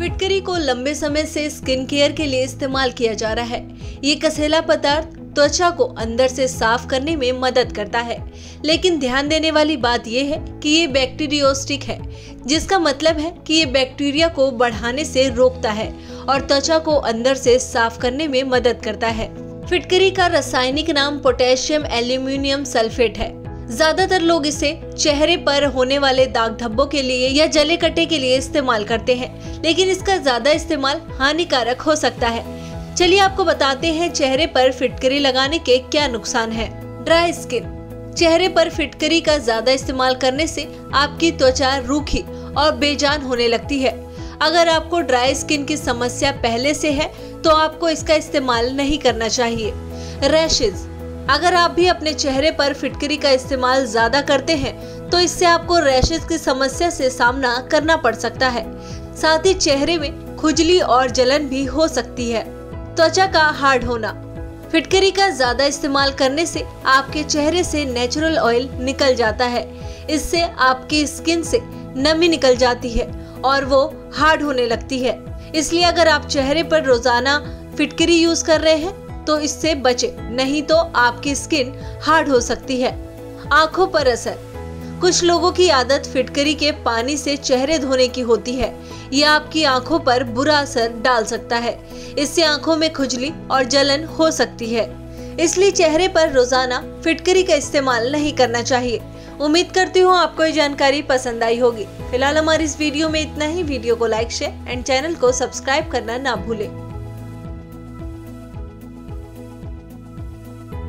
फिटकरी को लंबे समय से स्किन केयर के लिए इस्तेमाल किया जा रहा है। ये कसैला पदार्थ त्वचा को अंदर से साफ करने में मदद करता है, लेकिन ध्यान देने वाली बात यह है कि ये बैक्टीरियोस्टिक है, जिसका मतलब है कि ये बैक्टीरिया को बढ़ाने से रोकता है और त्वचा को अंदर से साफ करने में मदद करता है। फिटकरी का रासायनिक नाम पोटेशियम एल्यूमिनियम सल्फेट है। ज्यादातर लोग इसे चेहरे पर होने वाले दाग धब्बों के लिए या जले कटे के लिए इस्तेमाल करते हैं, लेकिन इसका ज्यादा इस्तेमाल हानिकारक हो सकता है। चलिए आपको बताते हैं चेहरे पर फिटकरी लगाने के क्या नुकसान हैं। Dry skin. चेहरे पर फिटकरी का ज्यादा इस्तेमाल करने से आपकी त्वचा रूखी और बेजान होने लगती है। अगर आपको ड्राई स्किन की समस्या पहले से है तो आपको इसका इस्तेमाल नहीं करना चाहिए। रैशेज। अगर आप भी अपने चेहरे पर फिटकरी का इस्तेमाल ज्यादा करते हैं तो इससे आपको रैशेज की समस्या से सामना करना पड़ सकता है। साथ ही चेहरे में खुजली और जलन भी हो सकती है। त्वचा का हार्ड होना। फिटकरी का ज्यादा इस्तेमाल करने से आपके चेहरे से नेचुरल ऑयल निकल जाता है। इससे आपकी स्किन से नमी निकल जाती है और वो हार्ड होने लगती है। इसलिए अगर आप चेहरे पर रोजाना फिटकरी यूज कर रहे हैं तो इससे बचें, नहीं तो आपकी स्किन हार्ड हो सकती है। आंखों पर असर। कुछ लोगों की आदत फिटकरी के पानी से चेहरे धोने की होती है। यह आपकी आंखों पर बुरा असर डाल सकता है। इससे आंखों में खुजली और जलन हो सकती है। इसलिए चेहरे पर रोजाना फिटकरी का इस्तेमाल नहीं करना चाहिए। उम्मीद करती हूँ आपको ये जानकारी पसंद आई होगी। फिलहाल हमारी इस वीडियो में इतना ही। वीडियो को लाइक, शेयर एंड चैनल को सब्सक्राइब करना ना भूलें।